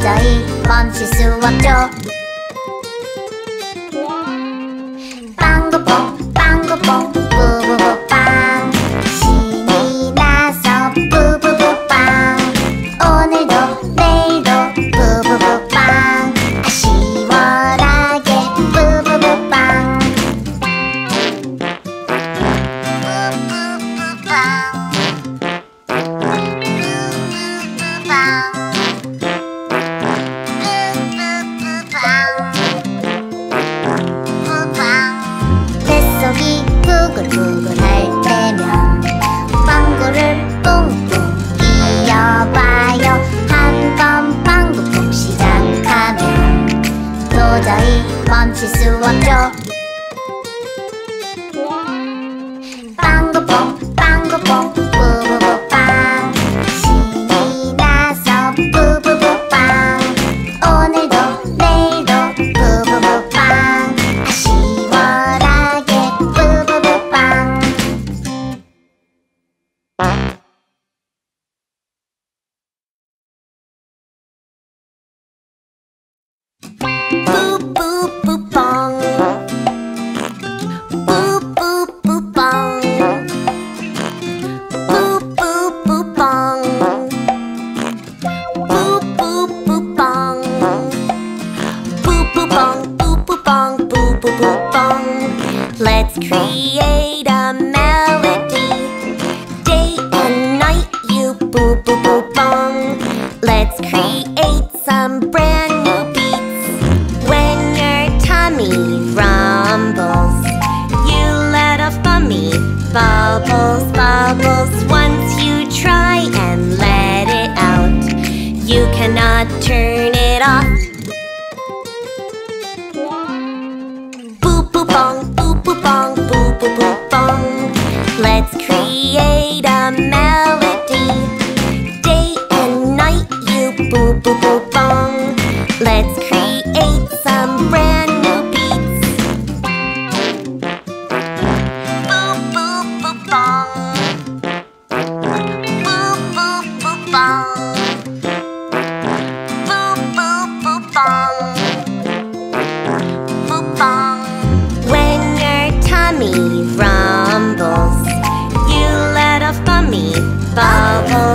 도저히 멈출 수 없죠. 빵구뽕 빵구뽕 뿌뿌뿌빵 신이 나서 뿌뿌뿌빵 오늘도 내일도 뿌뿌뿌빵 시원하게 뿌뿌뿌빵 뱃속이 부글부글할 때면 빵구를 뿡뿡 이어봐요. 한번 빵구뽕 시작하면 도저히 멈출 수 없죠. 빵구뽕 빵구뽕 뿌뿌뿌빵 신이 나서 뿌뿌뿌빵 오늘도 내일도 뿌뿌뿌빵 시원하게 뿌뿌뿌빵 뿌뿌뿌빵 뿌뿌뿌빵 뿌뿌뿌빵 뿌뿌뿌빵 뿌뿌빵 뿌뿌빵 뿌뿌뿌빵 Let's create a melody. Day and night you 뿌뿌뿌빵. Let's create some brand new beats. When your tummy rumbles, you let off bummy bubbles, bubbles. Once you try and let it out, you cannot turn it off. Boop-boop-bong, boop-boop-bong, boop-boop-boop-bong. Let's create a melody. Day and night you boop-boop-boop-bong. Let's create some brand new beats. Boop-boop-boop-bong. Boop-boop-boop-bong. Boop-boop-boop-bong. Boop-bong. When your tummy rumbles, you let off bummy bubbles.